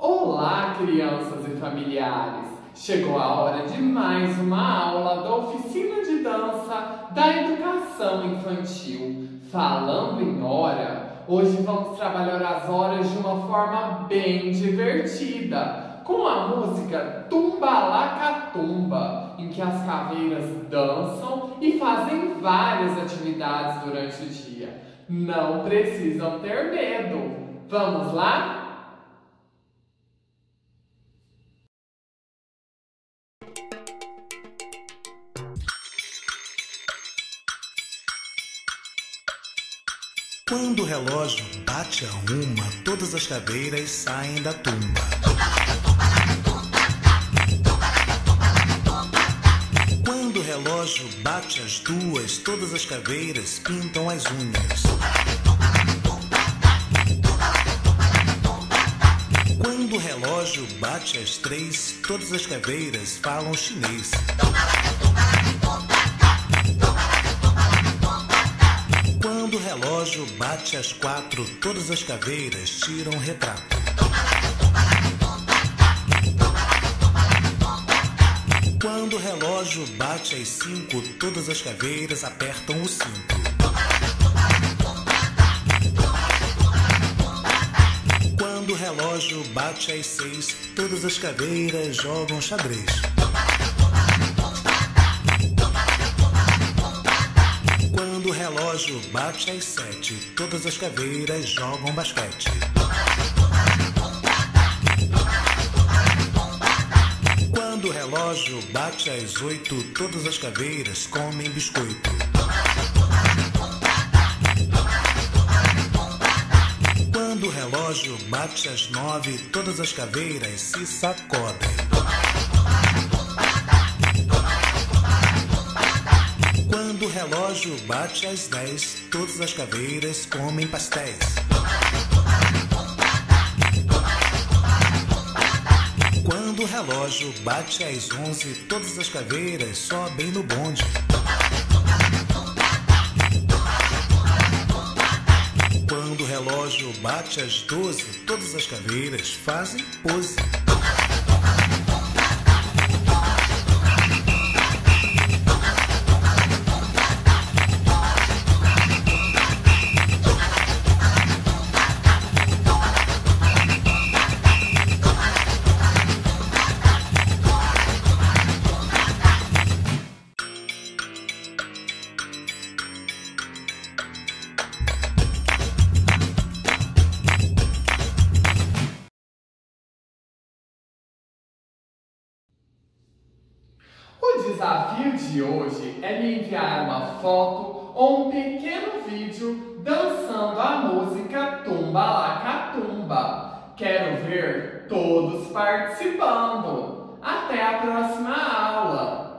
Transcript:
Olá, crianças e familiares! Chegou a hora de mais uma aula da Oficina de Dança da Educação Infantil. Falando em hora, hoje vamos trabalhar as horas de uma forma bem divertida, com a música Tumbalacatumba, em que as caveiras dançam e fazem várias atividades durante o dia. Não precisam ter medo. Vamos lá? Quando o relógio bate a uma, todas as caveiras saem da tumba. Quando o relógio bate às duas, todas as caveiras pintam as unhas. Quando o relógio bate às três, todas as caveiras falam chinês. Quando o relógio bate às quatro, todas as caveiras tiram retrato. Quando o relógio bate às cinco, todas as caveiras apertam o cinto. Quando o relógio bate às seis, todas as caveiras jogam xadrez. Quando o relógio bate às sete, todas as caveiras jogam basquete. Quando o relógio bate às oito, todas as caveiras comem biscoito. Quando o relógio bate às nove, todas as caveiras se sacodem. Quando o relógio bate às 10, todas as caveiras comem pastéis. Quando o relógio bate às 11, todas as caveiras sobem no bonde. Quando o relógio bate às 12, todas as caveiras fazem pose. O desafio de hoje é me enviar uma foto ou um pequeno vídeo dançando a música Tumbalacatumba. Quero ver todos participando. Até a próxima aula!